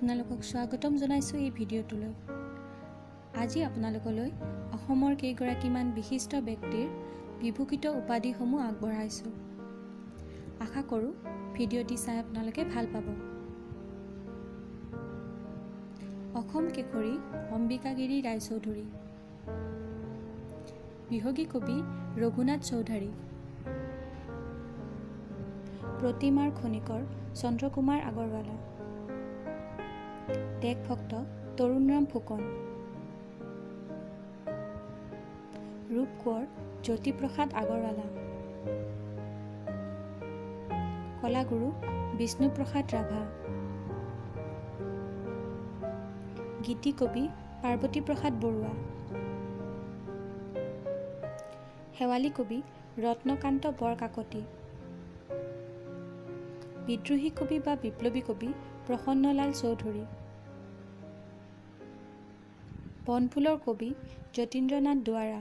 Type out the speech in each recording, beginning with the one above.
আপোনালোকক স্বাগতম জনাইছো এই ভিডিঅ'টোলৈ। আজি আপোনালোকলৈ অসমৰ কেইগৰাকীমান বিশিষ্ট ব্যক্তিৰ বিভূষিত উপাধিসমূহ আগবঢ়াইছো। আশা কৰোঁ ভিডিঅ'টি চাই আপোনালোকে ভাল পাব। অসম কেশৰী অম্বিকাগিৰি ৰায়চৌধুৰী, বিহগী কবি ৰঘুনাথ চৌধুৰী, প্ৰতিমাৰ খনিকৰ চন্দ্ৰকুমাৰ আগৰৱালা, দেশভক্ত তৰুণৰাম ফুকন, ৰূপকোঁৱৰ জ্যোতিপ্ৰসাদ আগৰৱালা, কলাগুৰু বিষ্ণুপ্ৰসাদ ৰাভা, গীতিকবি পাৰ্বতীপ্ৰসাদ বৰুৱা, শেৱালী কবি ৰত্নকান্ত বৰকাকতি, বিদ্ৰোহী কবি বা বিপ্লৱী কবি প্ৰসন্নলাল চৌধুৰী, বনফুলৰ কবি যতীন্দ্ৰনাথ দুৱাৰা,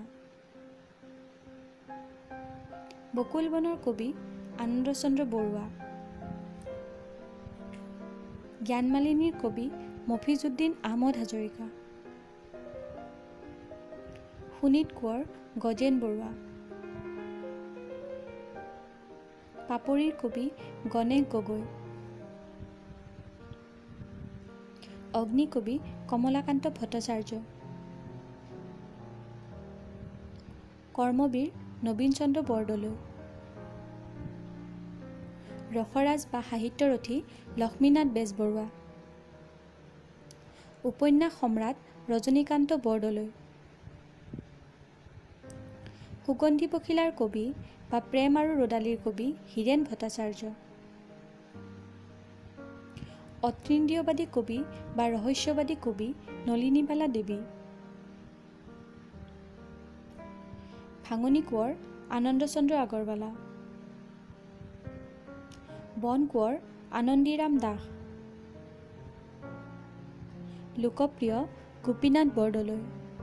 বকুল বনৰ কবি আনন্দচন্দ্ৰ বৰুৱা, জ্ঞানমালিনীৰ কবি মফিজুদ্দিন আহমদ হাজৰিকা, সুনীত কোঁৱৰ গজেন বৰুৱা, পাপৰিৰ কবি গণেশ গগৈ, অগ্নিকবি কমলাকান্ত ভট্টাচাৰ্য, কৰ্মবীৰ নবীন চন্দ্ৰ বৰদলৈ, ৰসৰাজ বা সাহিত্যৰথী লক্ষ্মীনাথ বেজবৰুৱা, উপন্যাস সম্ৰাট ৰজনীকান্ত বৰদলৈ, সুগন্ধি পখিলাৰ কবি বা প্ৰেম আৰু ৰদালিৰ কবি হীৰেন ভট্টাচাৰ্য, অতীন্দ্ৰিয়বাদী কবি বা ৰহস্যবাদী কবি নলিনীবালা দেৱী, ভাঙনি কোঁৱৰ আনন্দচন্দ্ৰ আগৰৱালা, বন কোঁৱৰ আনন্দীৰাম দাস, লোকপ্ৰিয় গোপীনাথ বৰদলৈ,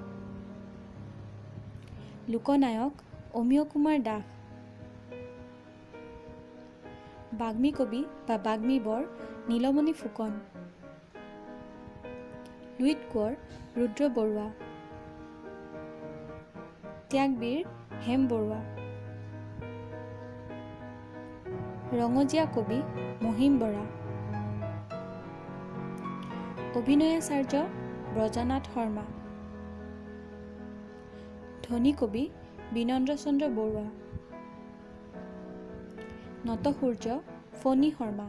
লোকনায়ক অমিয় কুমাৰ দাস, বাগ্মী কবি বা বাগ্মী বৰ নীলমণি ফুকন, লুইত কোঁৱৰ ৰুদ্ৰ বৰুৱা, ত্যাগবীৰ হেম বৰুৱা, ৰঙজীয়া কবি মহিম বৰা, অভিনয়াচাৰ্য ব্ৰজনাথ শৰ্মা, ধনী কবি বিনন্দ্ৰ চন্দ্ৰ বৰুৱা, নটসূৰ্য ফণী শৰ্মা,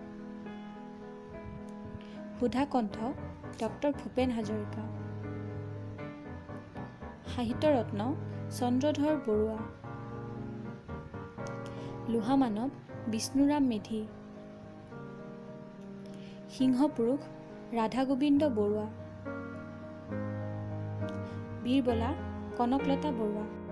সুধাকণ্ঠ ডক্টৰ ভূপেন হাজৰিকা, সাহিত্যৰত্ন চন্দ্ৰধৰ বৰুৱা, লোহামানৱ বিষ্ণুৰাম মেধি, সিংহপুৰুষ ৰাধা গোবিন্দ বৰুৱা, বীৰবলা কনকলতা বৰুৱা।